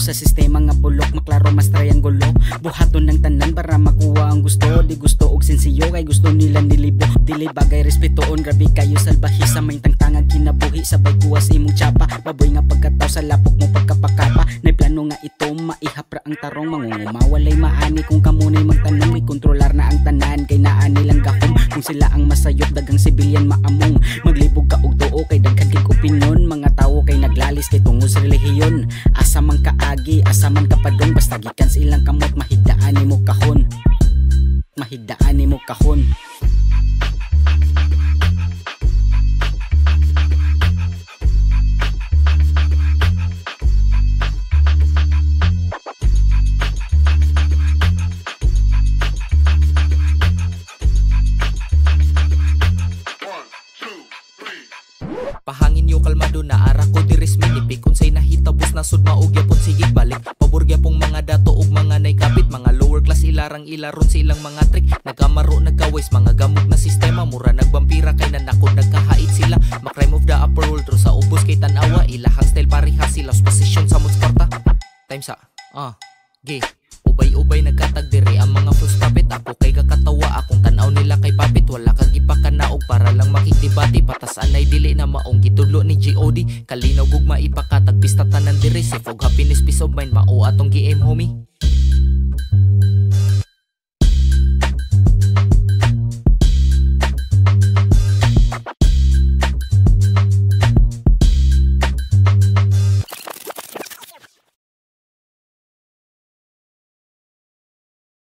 sa sistema nga bulok, maklaro mas triangulo. Buhaton ng tanan para makuha ang gusto. Di gusto og sensiyo kay gusto nila nilibo. Dili bagay respetoon, grabe kayo salbahi sa may tangtangang kinabuhi. Sabay kuha sa imong tsapa, baboy nga pagkataw sa lapok mo pagkapakapa. Nay plano nga ito, maihapra ang tarong. Mangunguma walay maani kung kamunay magtanong. May kontrolar na ang tanan kay naani lang gahom. Kung sila ang masayop dagang sibilyan maamong. Maglibog ka og tuo kay daghan kay opinyon. Mga tawo kay naglalis kay tungod sa relihiyon. Asa man kaagi, asa man kapadong. Basta gikan sa ilang kamot, mahigdaan nimo kahon. Mahigdaan nimo kahon. Pahangin yo kalmado na ara ko diris minipik. Unsay nahitabos nasud maog yapon sigig balik. Pabor gyapong mga dato ug mga naykapit. Mga lower class ilarang ilaron sa ilang mga trick. Nagkamaro nagkawis mga gamot na sistema. Mura nagbampira kay nanakod nagkahait sila. Makrime of the upper world ro sa ubos kay tanawa. Ilahang style pareha sila sa posisyon sa mutsparta. Time sa G ubay-ubay nagkatag diri ang mga full stopit. Ako kay kakatawa akong tanaw nila kay papit. Wala kag ipakanaog para lang makikibati. Patas anay dili na maong gitudlo ni G.O.D. Kalinaw gugma ipakatag pista tanan diri. Safe og happiness peace of mind mao atong gi-aim homie.